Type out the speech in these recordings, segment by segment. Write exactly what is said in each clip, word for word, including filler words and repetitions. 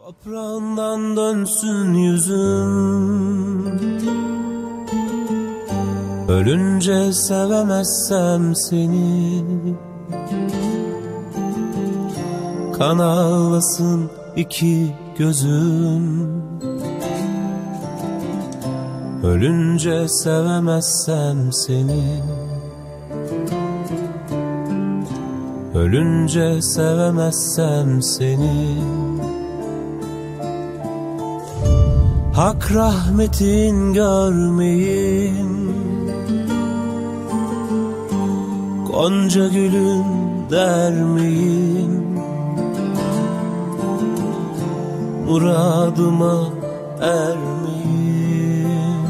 Toprağından dönsün yüzüm, ölünce sevemezsem seni. Kan ağlasın iki gözüm, ölünce sevemezsem seni. Ölünce sevemezsem seni. Hak rahmetin görmeyin, gonca gülün dermeyin. Muradıma ermeyin.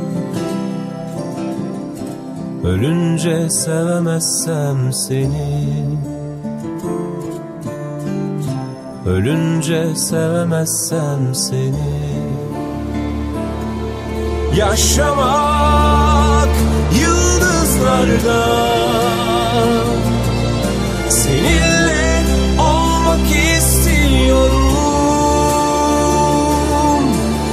Ölünce sevemezsem seni. Ölünce sevemezsem seni. Yaşamak yıldızlarda, seninle olmak istiyorum.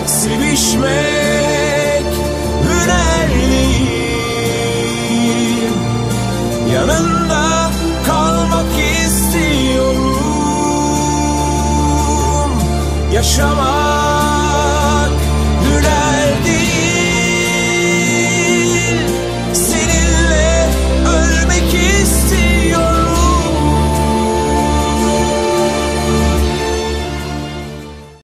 Sevişmek hüner değil, yanında kalmak istiyorum. Yaşamak